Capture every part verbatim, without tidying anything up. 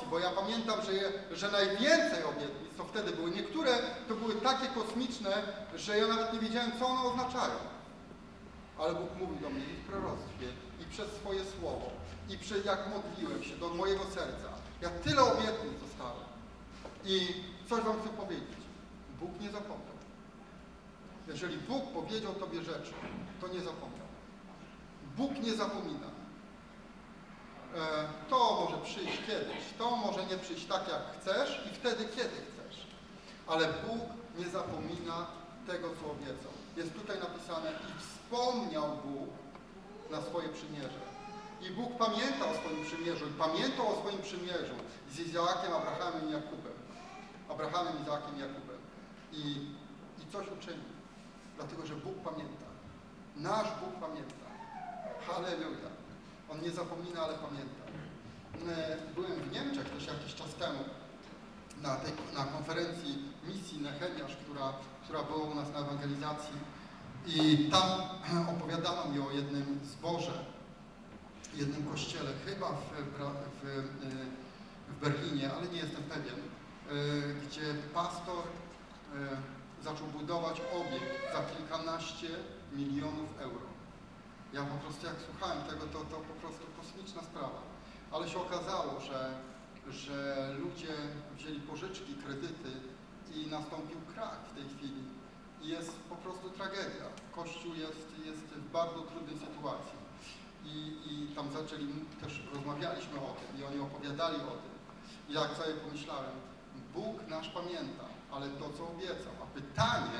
bo ja pamiętam, że, je, że najwięcej obietnic, to wtedy były, niektóre to były takie kosmiczne, że ja nawet nie wiedziałem, co one oznaczają. Ale Bóg mówił do mnie i w proroctwie, i przez swoje słowo, i przez jak modliłem się do mojego serca. Ja tyle obietnic dostałem. I coś wam chcę powiedzieć. Bóg nie zapomniał. Jeżeli Bóg powiedział tobie rzeczy, to nie zapomniał. Bóg nie zapomina. To może przyjść kiedyś, to może nie przyjść tak, jak chcesz i wtedy, kiedy chcesz. Ale Bóg nie zapomina tego, co obiecał. Jest tutaj napisane i wspomniał Bóg na swoje przymierze. I Bóg pamięta o swoim przymierzu i pamiętał o swoim przymierzu z Izałakiem, Abrahamem i Jakubem. Abrahamem, Izałakiem i Jakubem. I, i coś uczynił. Dlatego, że Bóg pamięta. Nasz Bóg pamięta. Halleluja. On nie zapomina, ale pamięta. Byłem w Niemczech też jakiś czas temu na, tej, na konferencji misji Nehemiasz, która, która była u nas na ewangelizacji. I tam opowiadano mi o jednym zborze, jednym kościele, chyba w, w, w Berlinie, ale nie jestem pewien, gdzie pastor zaczął budować obiekt za kilkanaście milionów euro. Ja po prostu jak słuchałem tego, to, to po prostu kosmiczna sprawa. Ale się okazało, że, że ludzie wzięli pożyczki, kredyty i nastąpił krach w tej chwili. I jest po prostu tragedia. Kościół jest, jest w bardzo trudnej sytuacji. I, i tam zaczęli, też rozmawialiśmy o tym i oni opowiadali o tym. I jak sobie pomyślałem, Bóg nasz pamięta, ale to, co obiecał. A pytanie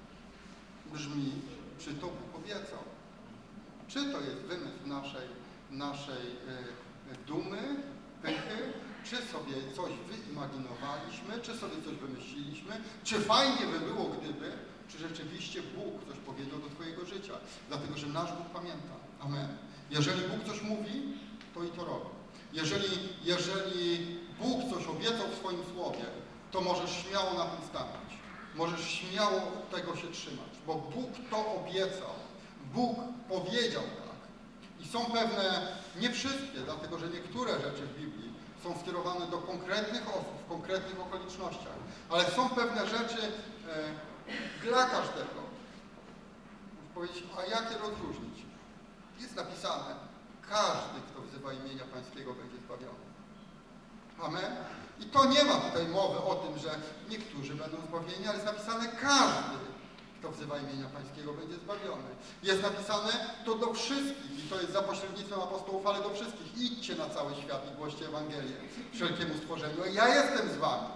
brzmi, czy to Bóg obiecał? Czy to jest wymysł naszej, naszej y, dumy, pychy, czy sobie coś wyimaginowaliśmy, czy sobie coś wymyśliliśmy, czy fajnie by było, gdyby, czy rzeczywiście Bóg coś powiedział do twojego życia. Dlatego, że nasz Bóg pamięta. Amen. Jeżeli Bóg coś mówi, to i to robi. Jeżeli, jeżeli Bóg coś obiecał w swoim słowie, to możesz śmiało na tym stanąć. Możesz śmiało tego się trzymać, bo Bóg to obiecał. Bóg powiedział tak. I są pewne, nie wszystkie, dlatego że niektóre rzeczy w Biblii są skierowane do konkretnych osób, w konkretnych okolicznościach, ale są pewne rzeczy e, dla każdego. Muszę powiedzieć, a jak je rozróżnić? Jest napisane, każdy, kto wzywa imienia Pańskiego, będzie zbawiony. Amen? I to nie ma tutaj mowy o tym, że niektórzy będą zbawieni, ale jest napisane, każdy, kto wzywa imienia Pańskiego, będzie zbawiony. Jest napisane to do wszystkich i to jest za pośrednictwem apostołów, ale do wszystkich. Idźcie na cały świat i głoście Ewangelię wszelkiemu stworzeniu. Ja jestem z wami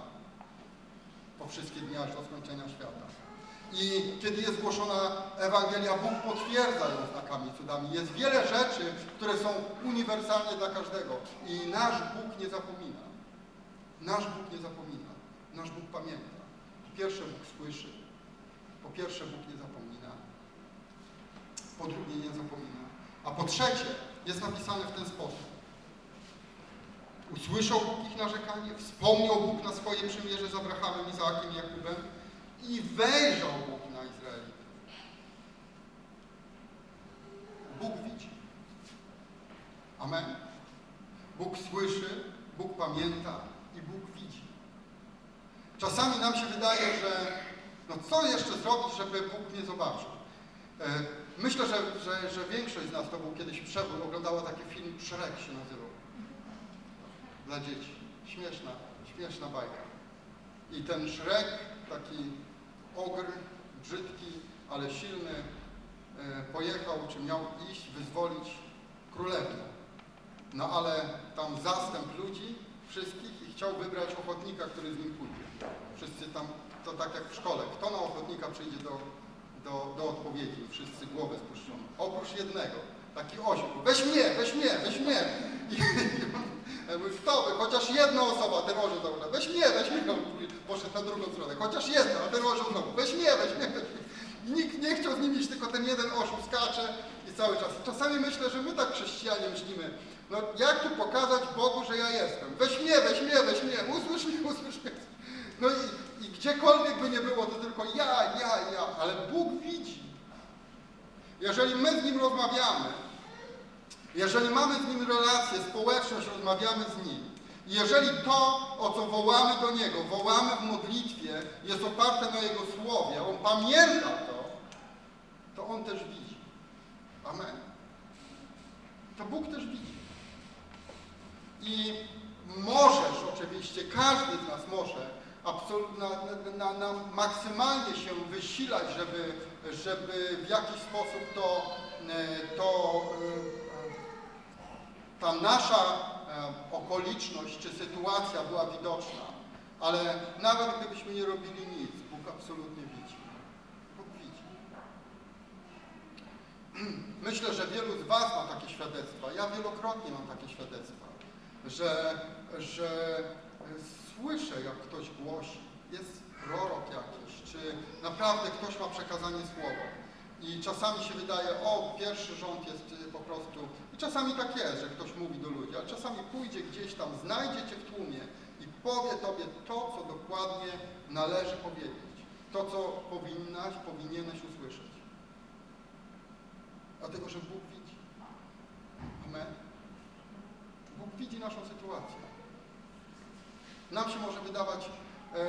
po wszystkie dni aż do skończenia świata. I kiedy jest głoszona Ewangelia, Bóg potwierdza ją znakami, cudami. Jest wiele rzeczy, które są uniwersalnie dla każdego. I nasz Bóg nie zapomina. Nasz Bóg nie zapomina. Nasz Bóg pamięta. Po pierwsze, Bóg słyszy. Po pierwsze, Bóg nie zapomina. Po drugie, nie zapomina. A po trzecie, jest napisane w ten sposób. Usłyszał Bóg ich narzekanie, wspomniał Bóg na swoje przymierze z Abrahamem, Izaakiem i Jakubem i wejrzał Bóg na Izraelitów. Bóg widzi. Amen. Bóg słyszy, Bóg pamięta i Bóg widzi. Czasami nam się wydaje, że no co jeszcze zrobić, żeby Bóg nie zobaczył? Myślę, że, że, że większość z nas to był kiedyś przebój, oglądała taki film, Shrek się nazywał. Dla dzieci. Śmieszna, śmieszna bajka. I ten Shrek, taki ogr, brzydki, ale silny, pojechał, czy miał iść, wyzwolić królewnę. No ale tam zastęp ludzi, wszystkich, i chciał wybrać ochotnika, który z nim pójdzie. Wszyscy tam, to tak jak w szkole, kto na ochotnika przyjdzie do, do, do odpowiedzi? Wszyscy głowę spuszczono. Oprócz jednego, taki osioł. Weź mnie, weź mnie, weź mnie. I, i kto by? Chociaż jedna osoba, ten orzeł zabrał. Weź mnie, weź mnie. Poszedł na drugą stronę. Chociaż jedna, a ten orzeł znowu. Weź mnie, weź mnie, weź mnie. Nikt nie chciał z nim iść, tylko ten jeden osioł skacze i cały czas. Czasami myślę, że my tak chrześcijanie myślimy, no jak tu pokazać Bogu, że ja jestem? Weź mnie, weź mnie, weź mnie, usłysz mnie, usłysz mnie. No i, i gdziekolwiek by nie było, to tylko ja, ja, ja. Ale Bóg widzi. Jeżeli my z Nim rozmawiamy, jeżeli mamy z Nim relację, społeczność, rozmawiamy z Nim I jeżeli to, o co wołamy do Niego, wołamy w modlitwie, jest oparte na Jego Słowie, On pamięta to, to On też widzi. Amen. To Bóg też widzi. I możesz oczywiście, każdy z nas może absolutnie na, na, na maksymalnie się wysilać, żeby, żeby w jakiś sposób to, to ta nasza okoliczność czy sytuacja była widoczna. Ale nawet gdybyśmy nie robili nic, Bóg absolutnie widzi. Bóg widzi. Myślę, że wielu z was ma takie świadectwa. Ja wielokrotnie mam takie świadectwa, że, że słyszę, jak ktoś głosi, jest prorok jakiś, czy naprawdę ktoś ma przekazanie słowa. I czasami się wydaje, o, pierwszy rząd jest po prostu... I czasami tak jest, że ktoś mówi do ludzi, ale czasami pójdzie gdzieś tam, znajdzie cię w tłumie i powie tobie to, co dokładnie należy powiedzieć. To, co powinnaś, powinieneś usłyszeć. Dlatego, że Bóg widzi. Amen. Bóg widzi naszą sytuację. Nam się może wydawać, e,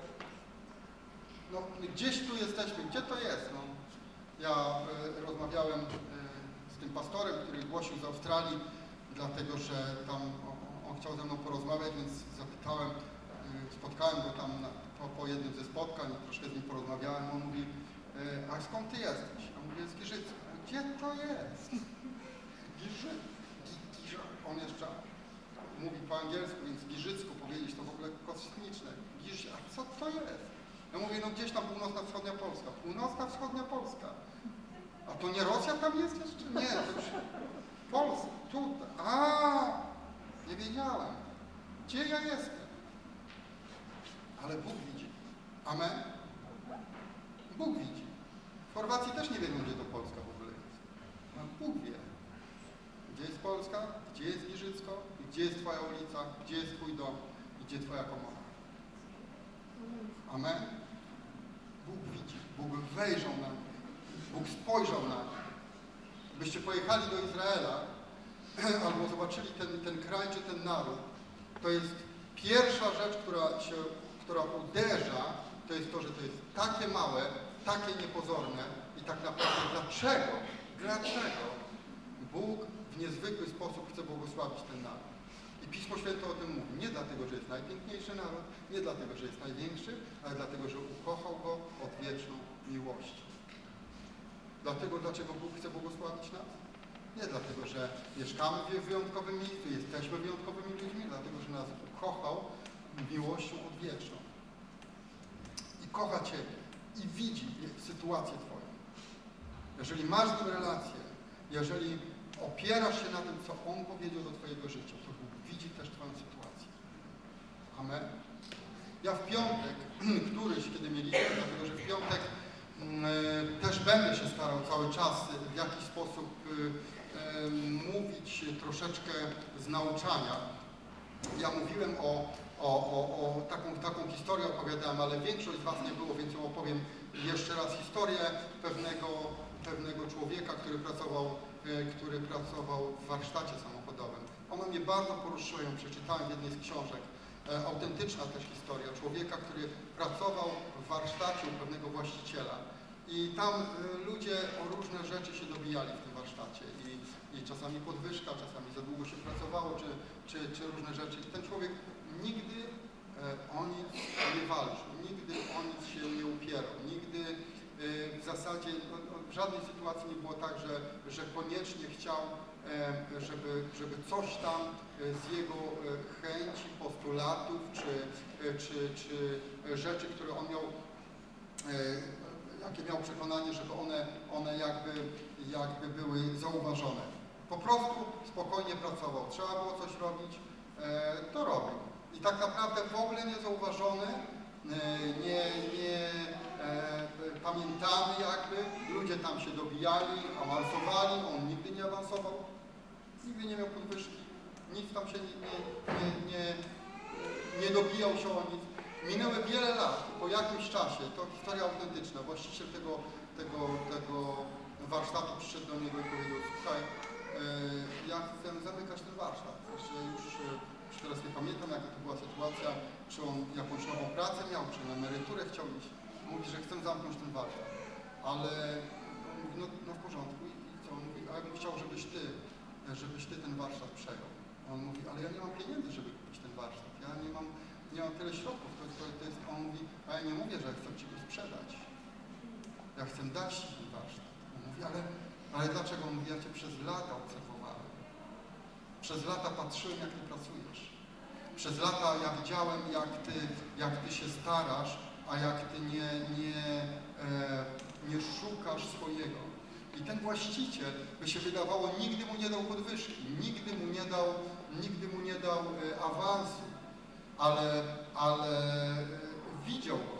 no gdzieś tu jesteśmy, gdzie to jest? No, ja e, rozmawiałem e, z tym pastorem, który głosił z Australii, dlatego że tam on, on chciał ze mną porozmawiać, więc zapytałem, e, spotkałem go tam na, po, po jednym ze spotkań, troszkę z nim porozmawiałem, on mówi, e, a skąd ty jesteś? A mówię, z Giżycka. Gdzie to jest? Giży, Giży, on jeszcze mówi po angielsku, więc giżycku powiedzieć to w ogóle kosmiczne. Giż, a co to jest? Ja mówię, no gdzieś tam północna wschodnia Polska. Północna wschodnia Polska. A to nie Rosja tam jest jeszcze? Nie, to już Polska, tutaj. A, nie wiedziałem. Gdzie ja jestem? Ale Bóg widzi. Amen? Bóg widzi. W Chorwacji też nie wiedzą, gdzie to Polska w ogóle jest. No, Bóg wie. Gdzie jest Polska? Gdzie jest Giżycko? Gdzie jest twoja ulica? Gdzie jest twój dom? I gdzie twoja komora? Amen? Bóg widzi. Bóg wejrzał na nich. Bóg spojrzał na nich. Gdybyście pojechali do Izraela albo zobaczyli ten, ten kraj czy ten naród, to jest pierwsza rzecz, która, się, która uderza, to jest to, że to jest takie małe, takie niepozorne i tak naprawdę dlaczego? Dlaczego Bóg w niezwykły sposób chce błogosławić ten naród? I Pismo Święte o tym mówi. Nie dlatego, że jest najpiękniejszy naród, nie dlatego, że jest największy, ale dlatego, że ukochał go odwieczną miłością. Dlatego, dlaczego Bóg chce błogosławić nas? Nie dlatego, że mieszkamy w wyjątkowym miejscu, jesteśmy wyjątkowymi ludźmi, dlatego, że nas ukochał miłością odwieczną. I kocha Ciebie. I widzi sytuację Twoją. Jeżeli masz z nim relację, jeżeli opierasz się na tym, co On powiedział do Twojego życia, to Bóg widzi też Twoją sytuację. Amen. Ja w piątek, któryś, kiedy mieliśmy, dlatego że w piątek y, też będę się starał cały czas w jakiś sposób y, y, mówić troszeczkę z nauczania. Ja mówiłem o, o, o, o taką, taką historię opowiadałem, ale większość z Was nie było, więc ją opowiem jeszcze raz. Historię pewnego, pewnego człowieka, który pracował który pracował w warsztacie samochodowym. Ona mnie bardzo poruszyła, ją przeczytałem w jednej z książek. E, autentyczna też historia człowieka, który pracował w warsztacie u pewnego właściciela. I tam e, ludzie o różne rzeczy się dobijali w tym warsztacie. I, i czasami podwyżka, czasami za długo się pracowało, czy, czy, czy różne rzeczy. I ten człowiek nigdy e, o nic nie walczył, nigdy o nic się nie upierał, nigdy w zasadzie w żadnej sytuacji nie było tak, że, że koniecznie chciał, żeby, żeby coś tam z jego chęci, postulatów, czy, czy, czy rzeczy, które on miał, jakie miał przekonanie, żeby one, one jakby, jakby były zauważone. Po prostu spokojnie pracował. Trzeba było coś robić, to robił. I tak naprawdę w ogóle niezauważony, nie, nie e, pamiętamy jakby, ludzie tam się dobijali, awansowali, on nigdy nie awansował, nigdy nie miał podwyżki, nic tam się nie, nie, nie, nie dobijał się o nic. Minęły wiele lat, po jakimś czasie, to historia autentyczna, właściciel tego, tego, tego warsztatu przyszedł do niego i powiedział, słuchaj, e, ja chcę zamykać ten warsztat, że już już teraz nie pamiętam, jaka to była sytuacja, czy on jakąś nową pracę miał, czy na emeryturę chciał iść. Mówi, że chcę zamknąć ten warsztat. Ale mówi, no, no w porządku i co? On mówi, a ja bym chciał, żebyś ty, żebyś ty ten warsztat przejął. On mówi, ale ja nie mam pieniędzy, żeby kupić ten warsztat. Ja nie mam, nie mam tyle środków. To, to, to jest, on mówi, a ja nie mówię, że chcę ci go sprzedać. Ja chcę dać ci ten warsztat. On mówi, ale, ale dlaczego? On mówi, ja cię przez lata obserwowałem. Przez lata patrzyłem, jak ty pracujesz. Przez lata ja widziałem, jak ty, jak ty się starasz, a jak ty nie, nie, e, nie szukasz swojego. I ten właściciel, by się wydawało, nigdy mu nie dał podwyżki, nigdy mu nie dał, nigdy mu nie dał e, awansu, ale, ale e, widział go.